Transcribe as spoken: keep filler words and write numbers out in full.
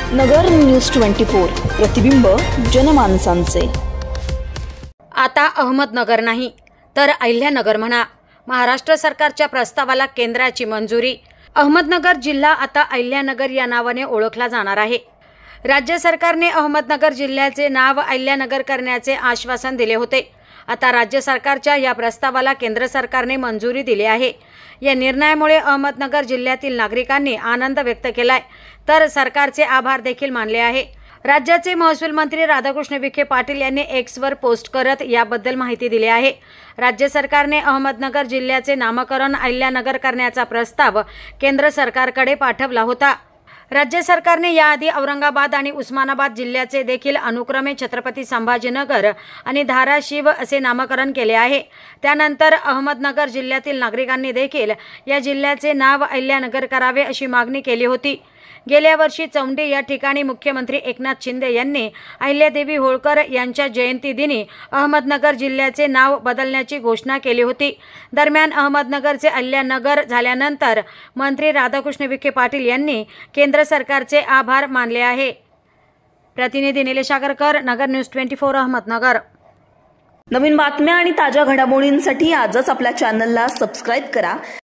नगर news twenty four, प्रतिबिंब जनमानसांचे। आता अहमदनगर नाही तर अहिल्यानगर म्हणा, महाराष्ट्र सरकारच्या प्रस्तावाला केंद्राची मंजुरी। अहमदनगर जिल्हा आता अहिल्यानगर या नावाने ओळखला जाणार आहे। राज्य सरकारने अहमदनगर जिल्ह्याचे नाव अहिल्यानगर करण्याचे आश्वासन दिले होते। आता राज्य सरकारच्या या प्रस्तावाला केंद्र सरकारने मंजुरी दिली आहे। या निर्णयामुळे अहमदनगर जिल्ह्यातील नागरिकांनी आनंद व्यक्त केलाय, तर सरकारचे आभार देखील मानले आहे। राज्याचे महसूल मंत्री राधाकृष्ण विखे पाटील यांनी एक्सवर पोस्ट करत याबद्दल माहिती दिली आहे। राज्य सरकारने अहमदनगर जिल्ह्याचे नामकरण अहिल्यानगर करण्याचा प्रस्ताव केंद्र सरकारकडे पाठवला होता। राज्य सरकारने याआधी औरंगाबाद आणि उस्मानाबाद जिल्ह्याचे देखील अनुक्रमे छत्रपती संभाजीनगर आणि धाराशिव असे नामकरण केले आहे। त्यानंतर अहमदनगर जिल्ह्यातील नागरिकांनी देखील या जिल्ह्याचे नाव अहिल्यानगर करावे अशी मागणी केली होती। गेल्या वर्षी चौंडी या ठिकाणी मुख्यमंत्री एकनाथ शिंदे यांनी अहिल्यादेवी होळकर यांच्या जयंती दिनी अहमदनगर जिल्ह्याचे नाव बदलण्याची घोषणा केली होती। दरम्यान अहमदनगरचे अहिल्यानगर झाल्यानंतर मंत्री राधाकृष्ण विखे पाटील यांनी केंद्र सरकारचे आभार मानले आहे। प्रतिनिधी Nilesh Agarkar, Nagar news twenty four, Ahmednagar. नवीन बातम्या आणि ताज्या घडामोडींसाठी आजच आपल्या चॅनलला सबस्क्राईब करा।